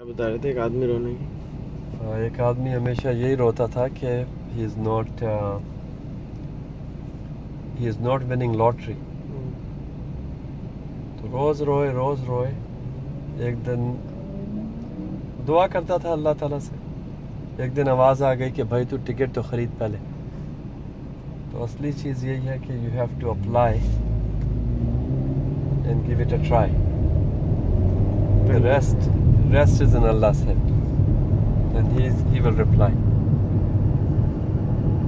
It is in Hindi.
बता रहे थे एक आदमी रोने की। एक आदमी हमेशा यही रोता था कि he is not winning lottery. तो रोज़ रोए। एक दिन दुआ करता था अल्लाह ताला से। एक दिन आवाज़ आ गई कि भाई तू टिकट तो ख़रीद पहले। तो असली चीज़ यही है कि you have to apply and give it a try. The rest is in Allah's hand, and He will reply.